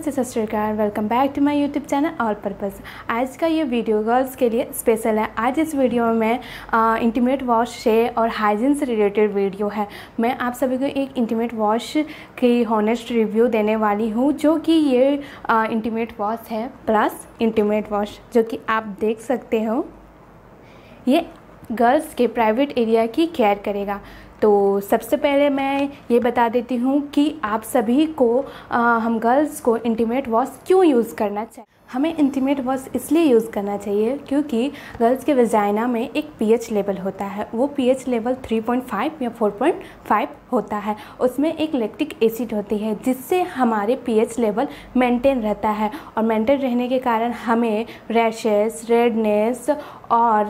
नमस्ते, सत श्री अकाल। Welcome back to my YouTube channel all purpose. आज का ये वीडियो गर्ल्स के लिए स्पेशल है। आज इस वीडियो में इंटीमेट वॉश से और हाइजीन से रिलेटेड वीडियो है। मैं आप सभी को एक इंटीमेट वॉश की हॉनेस्ट रिव्यू देने वाली हूँ, जो कि ये इंटीमेट वॉश है प्लस इंटीमेट वॉश, जो कि आप देख सकते हो ये गर्ल्स के प्राइवेट एरिया की केयर करेगा। तो सबसे पहले मैं ये बता देती हूँ कि आप सभी को हम गर्ल्स को इंटीमेट वॉश क्यों यूज़ करना चाहिए। हमें इंटीमेट वॉश इसलिए यूज़ करना चाहिए क्योंकि गर्ल्स के वजाइना में एक पीएच लेवल होता है। वो पीएच लेवल 3.5 या 4.5 होता है। उसमें एक लैक्टिक एसिड होती है जिससे हमारे पीएच लेवल मेंटेन रहता है, और मेंटेन रहने के कारण हमें रैशेस, रेडनेस और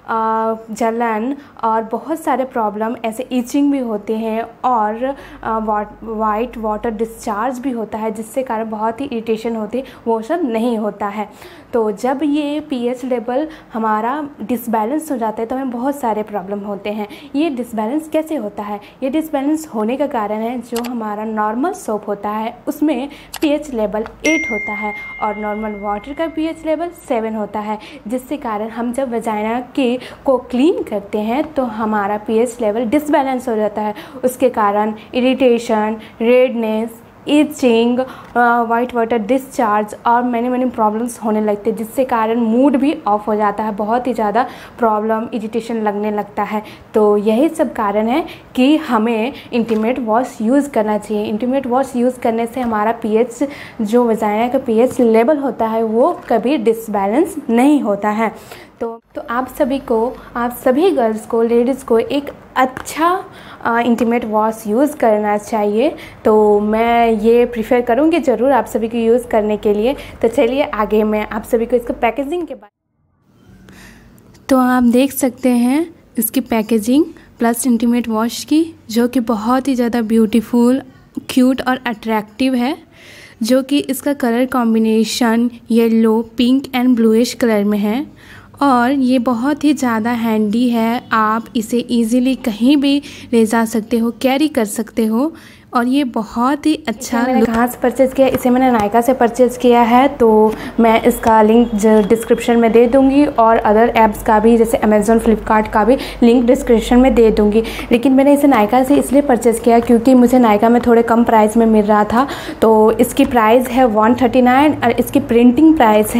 जलन और बहुत सारे प्रॉब्लम ऐसे ईचिंग भी होते हैं, और वाइट वाटर डिस्चार्ज भी होता है, जिससे कारण बहुत ही इरिटेशन होती है, वो सब नहीं होता है। तो जब ये पीएच लेवल हमारा डिसबैलेंस हो जाता है तो हमें बहुत सारे प्रॉब्लम होते हैं। ये डिसबैलेंस कैसे होता है? ये डिसबैलेंस होने का कारण है जो हमारा नॉर्मल सोप होता है उसमें पीएच लेवल 8 होता है और नॉर्मल वाटर का पीएच लेवल 7 होता है, जिससे कारण हम जब वजाइना के को क्लीन करते हैं तो हमारा पीएच लेवल डिसबैलेंस हो जाता है। उसके कारण irritation, redness, itching, white water discharge और मैनी प्रॉब्लम्स होने लगते हैं, जिससे कारण मूड भी ऑफ हो जाता है, बहुत ही ज़्यादा प्रॉब्लम, इरिटेशन लगने लगता है। तो यही सब कारण है कि हमें इंटीमेट वॉश यूज़ करना चाहिए। इंटीमेट वॉश यूज़ करने से हमारा पीएच, जो वजाइना का पीएच लेवल होता है, वो कभी डिसबैलेंस नहीं होता है। तो आप सभी गर्ल्स को, लेडीज़ को एक अच्छा इंटीमेट वॉश यूज़ करना चाहिए। तो मैं ये प्रीफर करूँगी ज़रूर आप सभी को यूज़ करने के लिए। तो चलिए आगे मैं आप सभी को इसको पैकेजिंग के बारे। तो आप देख सकते हैं इसकी पैकेजिंग प्लस इंटीमेट वॉश की, जो कि बहुत ही ज़्यादा ब्यूटीफुल, क्यूट और अट्रैक्टिव है, जो कि इसका colour combination yellow, pink and bluish colour में है। और ये बहुत ही ज़्यादा हैंडी है, आप इसे इजीली कहीं भी ले जा सकते हो, कैरी कर सकते हो, और ये बहुत ही अच्छा। मैंने कहाँ से परचेज़ किया? इसे मैंने नायका से परचेज़ किया है। तो मैं इसका लिंक डिस्क्रिप्शन में दे दूँगी, और अदर ऐप्स का भी, जैसे अमेज़ॉन, फ्लिपकार्ट का भी लिंक डिस्क्रिप्शन में दे दूँगी। लेकिन मैंने इसे नायका से इसलिए परचेज़ किया क्योंकि मुझे नायका में थोड़े कम प्राइस में मिल रहा था। तो इसकी प्राइस है 139 और इसकी प्रिंटिंग प्राइस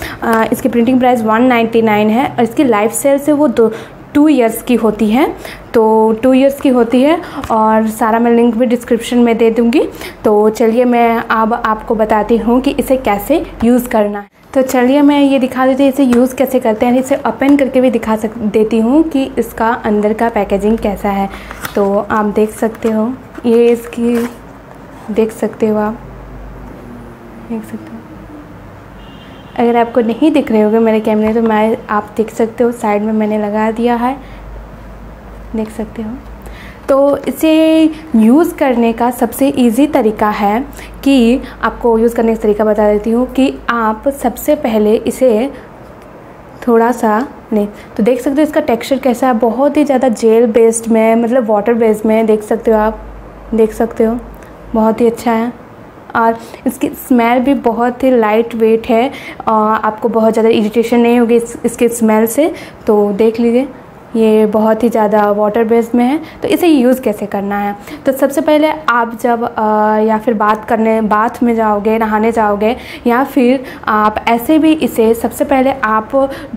199 है, और इसकी लाइफ सेल से वो 2 इयर्स की होती है। तो 2 इयर्स की होती है, और सारा मैं लिंक भी डिस्क्रिप्शन में दे दूँगी। तो चलिए मैं अब आपको बताती हूँ कि इसे कैसे यूज़ करना है। तो चलिए मैं ये दिखा देती हूँ इसे यूज़ कैसे करते हैं। इसे ओपन करके भी दिखा देती हूँ कि इसका अंदर का पैकेजिंग कैसा है। तो आप देख सकते हो, ये इसकी देख सकते हो, आप देख सकते हो। अगर आपको नहीं दिख रहे होंगे मेरे कैमरे तो आप देख सकते हो, साइड में मैंने लगा दिया है, देख सकते हो। तो इसे यूज़ करने का सबसे इजी तरीका है कि आपको यूज़ करने का तरीका बता देती हूँ कि आप सबसे पहले इसे थोड़ा सा नहीं, तो देख सकते हो इसका टेक्सचर कैसा है, बहुत ही ज़्यादा जेल बेस्ड में, मतलब वाटर बेस्ड में, देख सकते हो, आप देख सकते हो, बहुत ही अच्छा है। और इसकी स्मेल भी बहुत ही लाइट वेट है, और आपको बहुत ज़्यादा इरिटेशन नहीं होगी इसके स्मेल से। तो देख लीजिए, ये बहुत ही ज़्यादा वाटर बेस्ड में है। तो इसे यूज़ कैसे करना है? तो सबसे पहले आप जब या फिर बाथ में जाओगे, नहाने जाओगे, या फिर आप ऐसे भी इसे सबसे पहले आप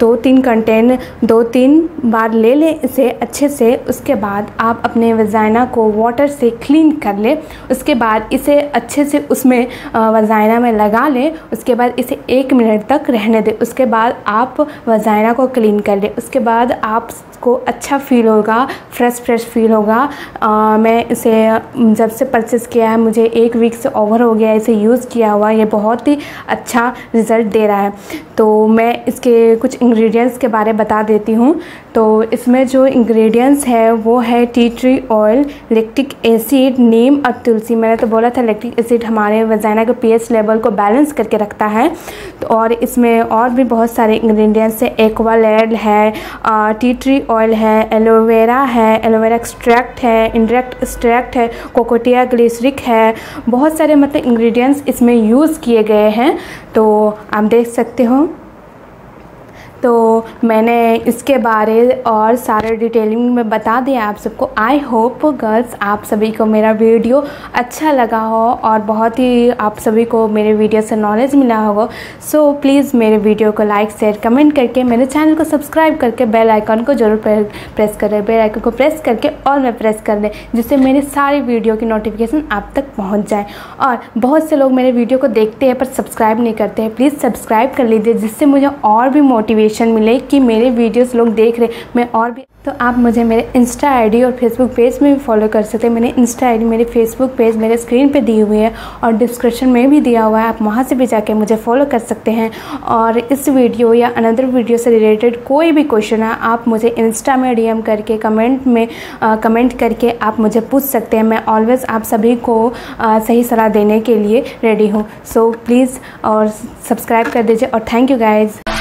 2-3 बार ले लें इसे अच्छे से। उसके बाद आप अपने वजाइना को वाटर से क्लीन कर लें। उसके बाद इसे अच्छे से उसमें वजाइना में लगा लें। उसके बाद इसे 1 मिनट तक रहने दें। उसके बाद आप वजाइना को क्लीन कर लें। उसके बाद आपको अच्छा फील होगा, फ्रेश फील होगा। मैं इसे जब से परचेज़ किया है, मुझे 1 वीक से ओवर हो गया इसे यूज़ किया हुआ। ये बहुत ही अच्छा रिज़ल्ट दे रहा है। तो मैं इसके कुछ इंग्रेडिएंट्स के बारे में बता देती हूँ। तो इसमें जो इंग्रेडिएंट्स है वो है tea tree oil, lactic acid, नीम और तुलसी। मैंने तो बोला था लैक्टिक एसिड हमारे वजाइना के पीएच लेवल को बैलेंस करके रखता है। तो और इसमें और भी बहुत सारे इंग्रेडिएंट्स है, एक्वालेड है, टी ट्री ऑयल है, एलोवेरा है, एलोवेरा एक्सट्रैक्ट है, इंडायरेक्ट एक्सट्रैक्ट है, कोकोटिया ग्लिसरिक है, बहुत सारे मतलब इंग्रेडिएंट्स इसमें यूज़ किए गए हैं। तो आप देख सकते हो। तो मैंने इसके बारे और सारे डिटेलिंग में बता दिया आप सबको। आई होप गर्ल्स आप सभी को मेरा वीडियो अच्छा लगा हो और बहुत ही आप सभी को मेरे वीडियो से नॉलेज मिला होगा। सो प्लीज़ मेरे वीडियो को लाइक शेयर कमेंट करके मेरे चैनल को सब्सक्राइब करके बेल आइकन को ज़रूर प्रेस करें। बेल आइकन को प्रेस करके ऑल में प्रेस कर दें, जिससे मेरे सारी वीडियो की नोटिफिकेशन आप तक पहुँच जाए। और बहुत से लोग मेरे वीडियो को देखते हैं पर सब्सक्राइब नहीं करते हैं, प्लीज़ सब्सक्राइब कर लीजिए, जिससे मुझे और भी मोटिवेशन मिले कि मेरे वीडियोस लोग देख रहे मैं और भी। तो आप मुझे मेरे इंस्टा आईडी और फेसबुक पेज में भी फॉलो कर सकते हैं। मेरे इंस्टा आईडी, मेरे फेसबुक पेज मेरे स्क्रीन पे दी हुई है और डिस्क्रिप्शन में भी दिया हुआ है, आप वहाँ से भी जाके मुझे फॉलो कर सकते हैं। और इस वीडियो या अनदर वीडियो से रिलेटेड कोई भी क्वेश्चन है आप मुझे इंस्टा में DM करके कमेंट करके आप मुझे पूछ सकते हैं। मैं ऑलवेज़ आप सभी को सही सलाह देने के लिए रेडी हूँ। सो प्लीज़ और सब्सक्राइब कर दीजिए और थैंक यू गाइज़।